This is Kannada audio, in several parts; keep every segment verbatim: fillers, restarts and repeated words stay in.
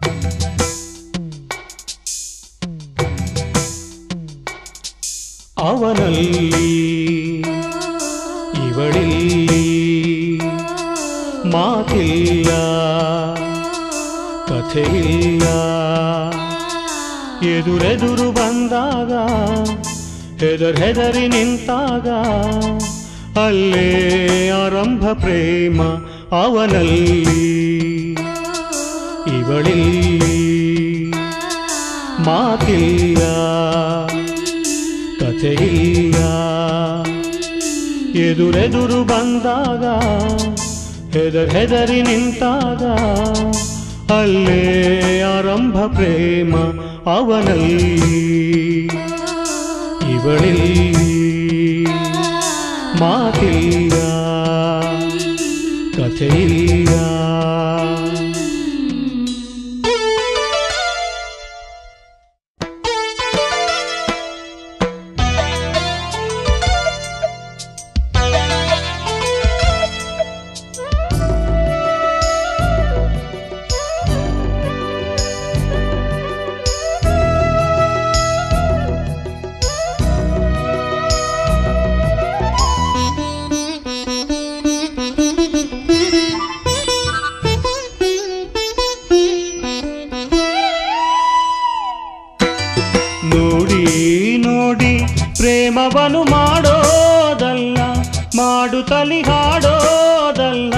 ಅವನಲ್ಲಿ ಇವಳಿಲ್ಲಿ ಮಾತಿಲ್ಲ ಕಥೆಯಿಲ್ಲ ಎದುರೆದುರು ಬಂದಾಗ ಹೆದರ್ ಹೆದರಿ ನಿಂತಾಗ ಅಲ್ಲೇ ಆರಂಭ ಪ್ರೇಮ ಅವನಲ್ಲಿ ಇವಳಿಲ್ಲಿ ಮಾತಿಲ್ಲ ಕಥೆಯಿಲ್ಲ ಎದುರೆದುರು ಬಂದಾಗ ಹೆದರ್ ಹೆದರಿ ನಿಂತಾಗ ಅಲ್ಲೇ ಆರಂಭ ಪ್ರೇಮ ಅವನಲ್ಲಿ ಇವಳಿಲ್ಲಿ ಮಾತಿಲ್ಲ ಕಥೆಯಿಲ್ಲ ಪ್ರೇಮವನು ಮಾಡೋದಲ್ಲ ಮಾಡುತ್ತಲಿ ಹಾಡೋದಲ್ಲ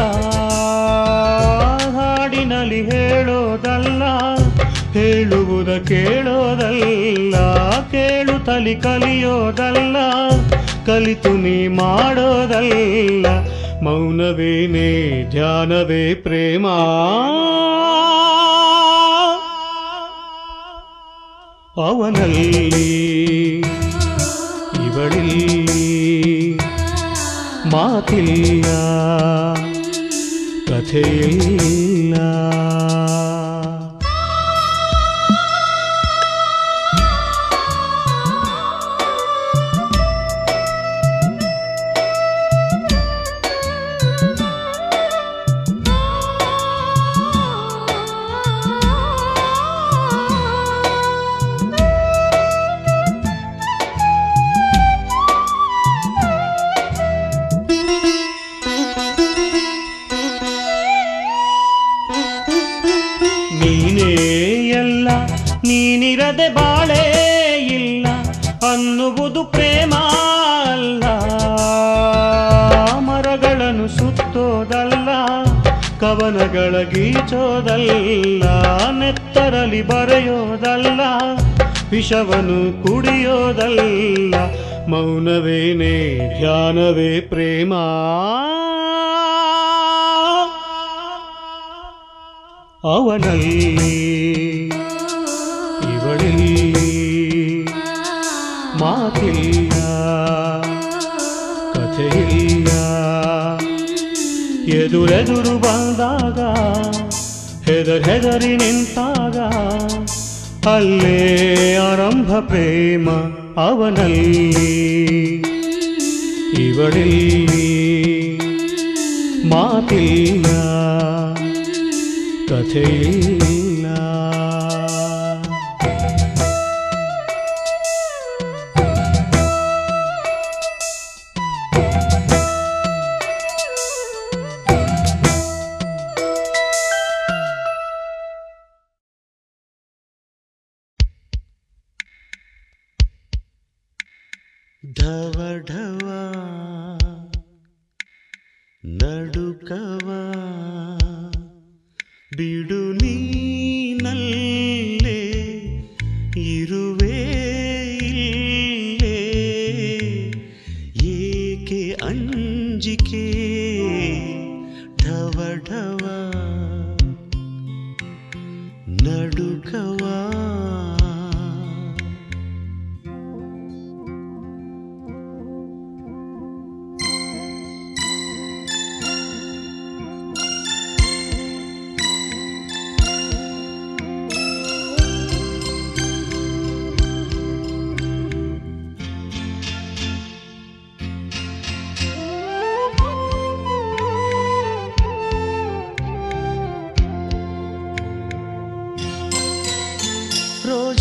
ಹಾಡಿನಲ್ಲಿ ಹೇಳೋದಲ್ಲ ಹೇಳುವುದ ಕೇಳೋದಲ್ಲ ಕೇಳುತ್ತಲಿ ಕಲಿಯೋದಲ್ಲ ಕಲಿತು ನೀ ಮಾಡೋದಲ್ಲ ಮೌನವೇನೇ ಧ್ಯಾನವೇ ಪ್ರೇಮ ಅವನಲ್ಲಿ ಇವಳಿಲ್ಲಿ ಮಾತಿಲ್ಲ ಕಥೆಯಿಲ್ಲ ನೀನಿರದೆ ಬಾಳೇ ಇಲ್ಲ ಅನ್ನುವುದು ಪ್ರೇಮ ಅಲ್ಲ ಮರಗಳನ್ನು ಸುತ್ತೋದಲ್ಲ ಕವನಗಳ ಗೀಚೋದಲ್ಲ ನೆತ್ತರಲಿ ಬರೆಯೋದಲ್ಲ ವಿಷವನ್ನು ಕುಡಿಯೋದಲ್ಲ ಮೌನವೇನೇ ಧ್ಯಾನವೇ ಪ್ರೇಮ ಅವನಲ್ಲಿ ಇವಳಿಲ್ಲಿ ಮಾತಿಲ್ಲ ಕಥೆಯಿಲ್ಲ ಎದುರೆದುರು ಬಂದಾಗ ಹೆದರ್ ಹೆದರಿ ನಿಂತಾಗ ಅಲ್ಲೇ ಆರಂಭ ಪ್ರೇಮ ಅವನಲ್ಲಿ ಇವಳಿಲ್ಲಿ ಮಾತಿಲ್ಲ ಕಥೆಯಿಲ್ಲ ಢವ ಢವ ನಡುಕವ ಬಿಡು ನೀನಲ್ಲೇ ಇರುವೆ ಇಲ್ಲೇ ಏಕೆ ಅಂಜಿಕೆ ಢವ ಢವ ನಡುಕವ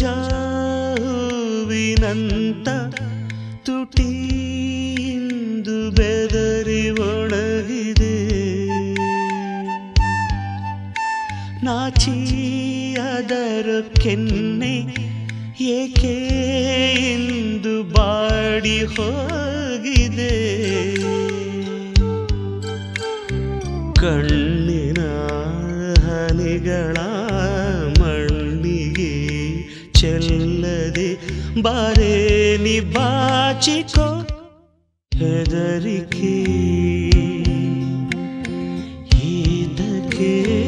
ರೋಜಾವಿನಂತ ತುಟಿಯಿಂದು ಬೆದರಿ ಒಣಗಿದೆ ನಾಚಿ ಅದರ ಕೆನ್ನೆ ಏಕೆ ಇಂದು ಬಾಡಿ ಹೋಗಿದೆ ಕಣ್ಣಿನ ಹನಿಗಳ ಮಣ್ಣಿಗೆ ಚೆಲ್ಲದೆ ಬಾರೆ ನಿ ಬಾಚಿಕೋ ಹೆದರಿಕೆ ಇದಕ್ಕೆ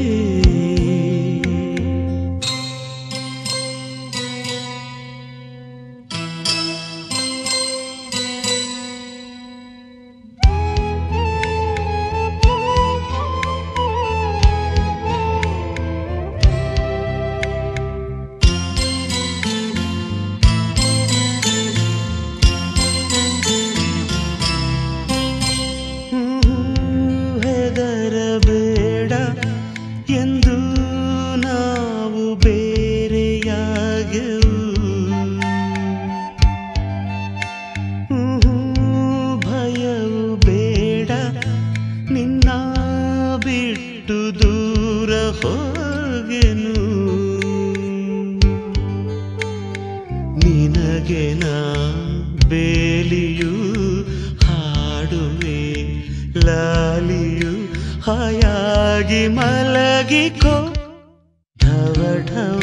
ಬೇಲಿಯು ಹಾಡುವೆ ಲಾಲಿಯು ಹಾಯಾಗಿ ಮಲಗಿಕೋ ಢವ ಢವ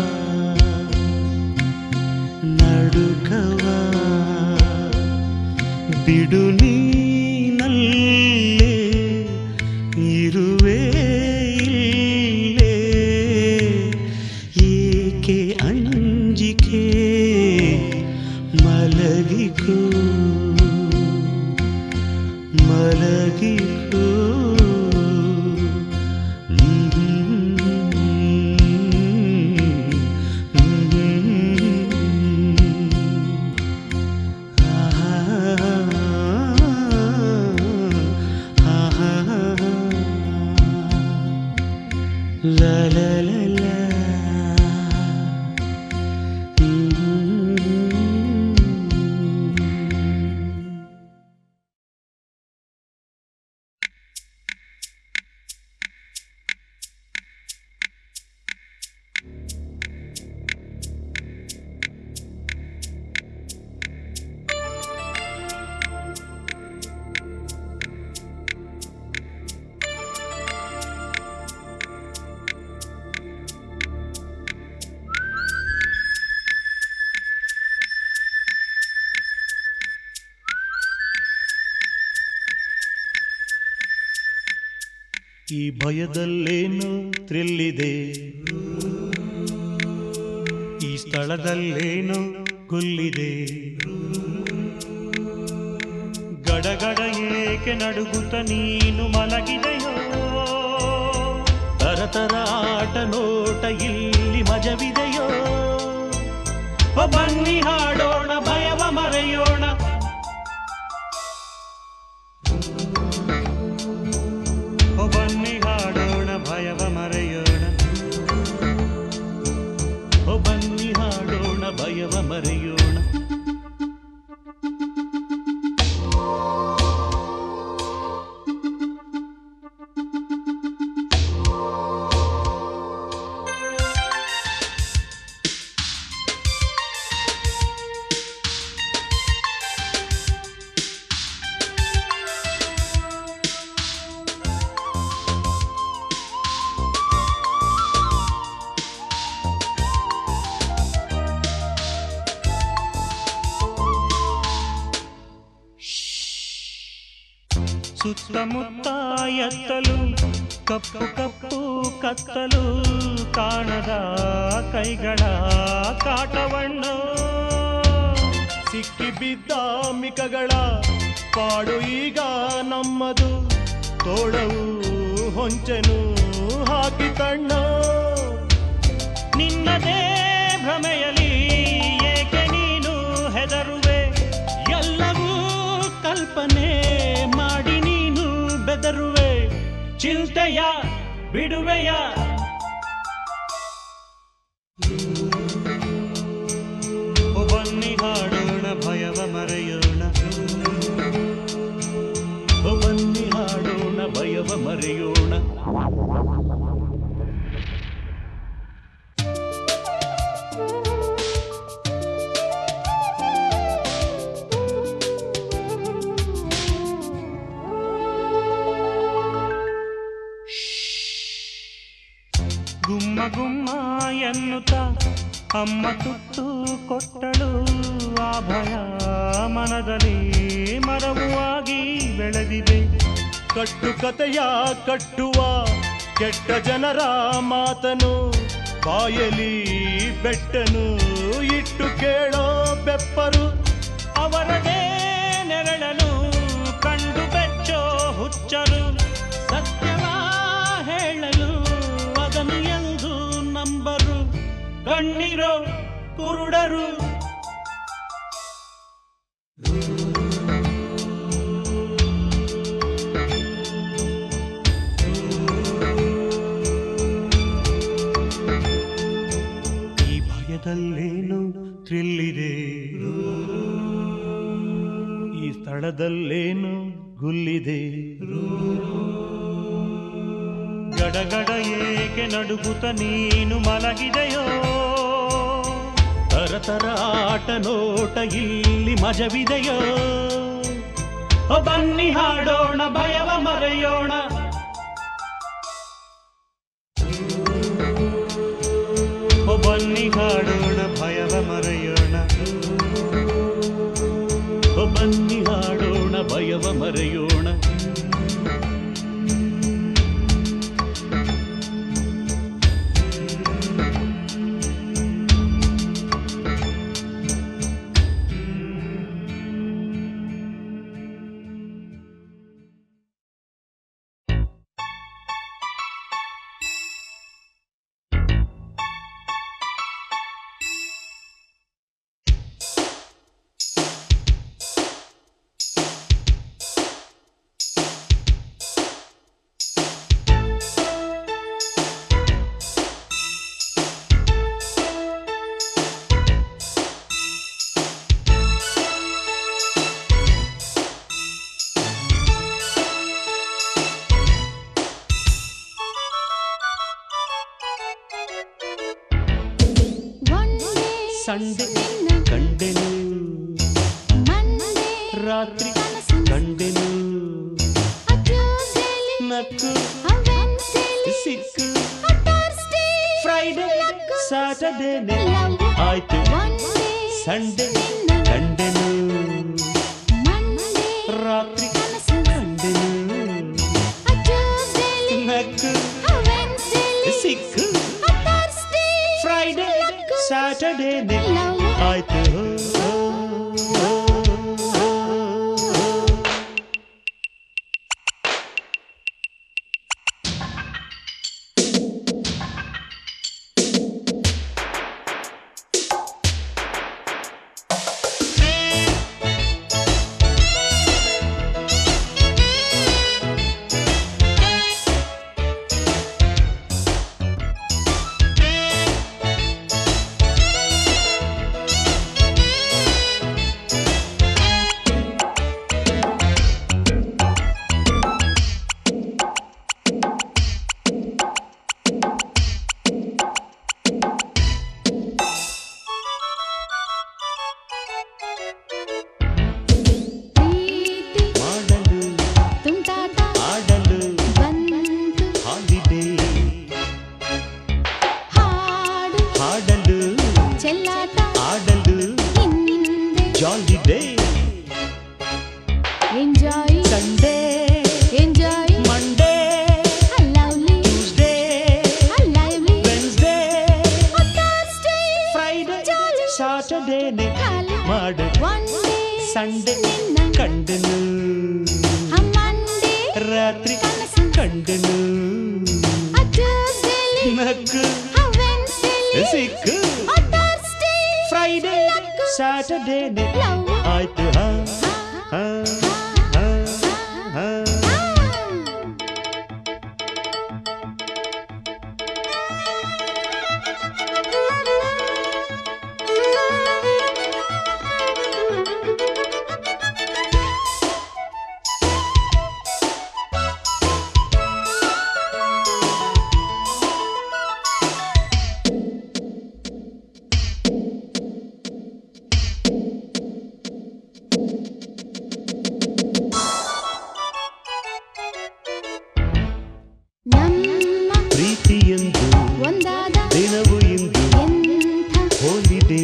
ನಡುಕವ ಬಿಡು ನೀನಲ್ಲೇ ಇರುವೆ ಇಲ್ಲೇ ಏಕೆ ಅಂಜಿಕೆ ಮಲಗಿಕೋ ಮಲಗಿಕೋ la la la la ಈ ಭಯದಲ್ಲೇನು ಥ್ರಿಲ್ಲಿದೆ ಈ ಸ್ಥಳದಲ್ಲೇನು ಗುಲ್ಲಿದೆ ಗಡಗಡ ಏಕೆ ನಡುಗುತ್ತ ನೀನು ಮಲಗಿದೆಯೋ ತರತರ ಆಟ ನೋಟ ಇಲ್ಲಿ ಮಜವಿದೆಯೋ ಬನ್ನಿ ಹಾಡೋಣ ಭಯವ ಮರೆಯೋಣ ಬನ್ನಿ ಹಾಡೋಣ ಭಯವ ಮರೆಯೋಣ ಓ ಬನ್ನಿ ಹಾಡೋಣ ಭಯವ ಮರೆಯೋಣ ಸುತ್ತಮುತ್ತ ಎತ್ತಲು ಕಪ್ಪು ಕಪ್ಪು ಕತ್ತಲು ಕಾಣದ ಕೈಗಳ ಕಾಟವನ್ನು ಸಿಕ್ಕಿ ಬಿದ್ದ ಮಿಕಗಳ ಪಾಡು ಈಗ ನಮ್ಮದು ತೋಳವು ಹೊಂಚನು ಹಾಕಿ ತಣ್ಣ ನಿನ್ನದೇ ಭ್ರಮೆಯಲಿ ಏಕೆ ನೀನು ಹೆದರುವೆ ಎಲ್ಲವೂ ಕಲ್ಪನೆ ಮಾಡಿ ನೀನು ಬೆದರುವೆ ಚಿಂತೆಯ ಬಿಡುವೆಯ ಎನ್ನುತ್ತ ಅಮ್ಮ ತುತ್ತು ಕೊಟ್ಟಳು. ಆ ಭಯ ಮನದಲ್ಲಿ ಮರವೂ ಆಗಿ ಬೆಳೆದಿದೆ. ಕಟ್ಟು ಕತೆಯ ಕಟ್ಟುವ ಕೆಟ್ಟ ಜನರ ಮಾತನು ಬಾಯಲಿ ಬೆಟ್ಟನು ಇಟ್ಟು ಕೇಳೋ ಬೆಪ್ಪರು. ಅವರದೇ ನೆರಳನು ಕಂಡು ಬೆಚ್ಚೋ ಹುಚ್ಚರು. ಸತ್ಯವ ಹೇಳಲು ಅದನ್ನು ಎಂದು ನಂಬರು. ಕಣ್ಣಿರೋ ಕುರುಡರು. ಈ ಭಯದಲ್ಲೇನು ಥ್ರಿಲ್ಲಿದೆ, ಈ ಸ್ಥಳದಲ್ಲೇನು ಗುಲ್ಲಿದೆ. ಗಡಗಡ ಏಕೆ ನಡುಗುತ್ತ ನೀನು ಮಲಗಿದೆಯೋ? ತರತರ ಆಟ ನೋಟ ಇಲ್ಲಿ ಮಜವಿದೆಯೋ? ಬನ್ನಿ ಹಾಡೋಣ ಭಯವ ಮರೆಯೋಣ. ಬನ್ನಿ ಹಾಡೋಣ ಭಯವ ಮರೆಯೋಣ. ಬನ್ನಿ ಹಾಡೋಣ ಭಯವ ಮರೆಯೋಣ. ಸಂಡೆ ಕಂಡೆನು, ರಾತ್ರಿ ಕಂಡೆನು, ನಕ್ಕು ಸಿಕ್ಕು, ಫ್ರೈಡೆ ಸ್ಯಾಟರ್ಡೇನೆ ಆಯ್ತು. ಸಂಡೆ ಕಂಡೆನು, ರಾತ್ರಿ ಕಂಡೆನು, ನಕ್ಕು ಸಿಕ್ಕು, ಫ್ರೈಡೆ ಸ್ಯಾಟರ್ಡೇನೆ ಆಯ್ತು. ಸಂಡೆ ಕಂಡನು, ರಾತ್ರಿ ಕಂಡನು, ನಕ್ಕು ಸಿಕ್ಕು, ಫ್ರೈಡೆ ಸ್ಯಾಟರ್ಡೇನೆ ಆಯ್ತು. ಹಾ ಹಾ ಹಾ ಹಾ you ಹಾಲಿಡೇ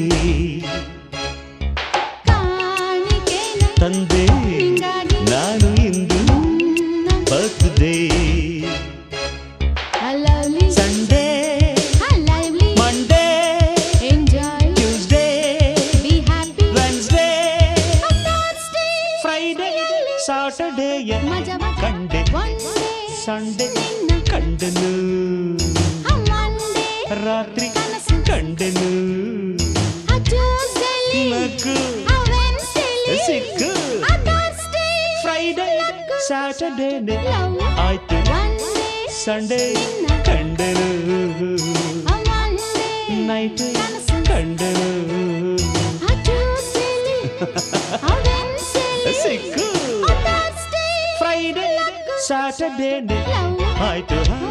ತಂದೆ ನಾನು ಇಂದು birthday Sunday Monday Tuesday Wednesday Friday Saturday ಕಂಡೆ ಸಂಡೇ ಕಂಡನು ರಾತ್ರಿ ಕಂಡೆನು ನಗು ಸಿಕ್ಕು ಫ್ರೈಡೇ ಸ್ಯಾಟರ್ಡೇ ಆಯ್ತು ಸಂಡೇ ಕಂಡೆನು ನೈಟ್ ಕಂಡೆನು ಸಿಕ್ಕು ಫ್ರೈಡೇ ಸ್ಯಾಟರ್ಡೇ ಆಯ್ತು